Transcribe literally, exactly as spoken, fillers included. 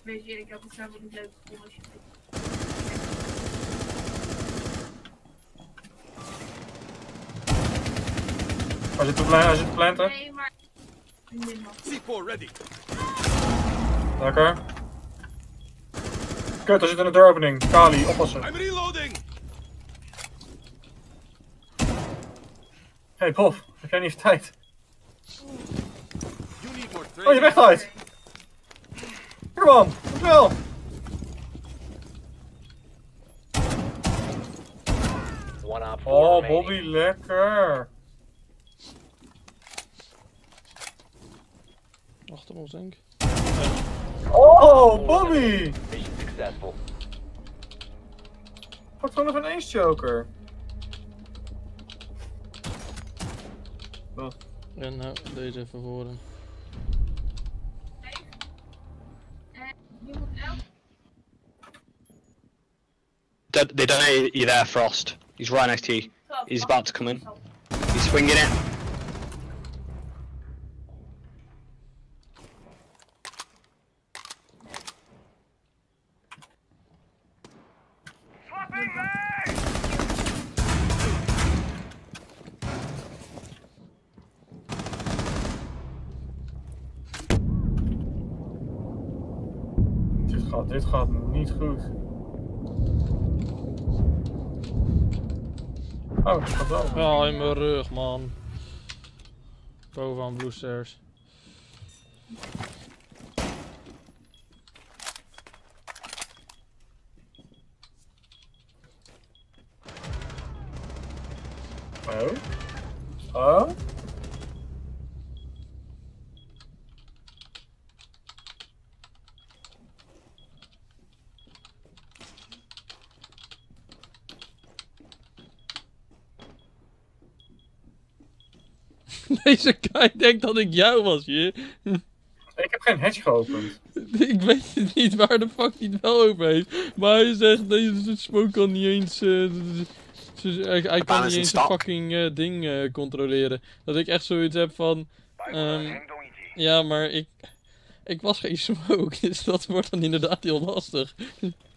Weet je, ik had het zelf niet leuk gevonden als je het. Als je het plan, als je het plant hebt. Nee, maar... C four ready. Lekker. Kut, er zit in de deuropening. Kali, oppassen. I'm reloading. Hey Bob, heb jij niet even tijd? You need more Oh, je training. bent uit! Kom on, snel! One op four Oh, remaining. Bobby, lekker! Achter ons, denk ik. Oh, Bobby! Mission successful. Pak gewoon even een ace joker. Wat? En nou, deze even voor hem. Je moet elk... Don't- They don't know you're there, Frost. He's right next to you. He's about to come in. He's swinging it. Dit gaat, dit gaat niet goed. Oh, dat gaat wel. Ja, in mijn rug, man. Bovenaan Blue Stairs. Oh? Oh? Deze guy denkt dat ik jou was hier. Ik heb geen hatch geopend. Ik weet het niet waar de fuck hij het wel over heeft. Maar hij zegt, deze smoke kan niet eens... Uh, hij, hij kan niet eens een fucking uh, ding uh, controleren. Dat ik echt zoiets heb van... Um, ja, maar ik... Ik was geen smoke, dus dat wordt dan inderdaad heel lastig.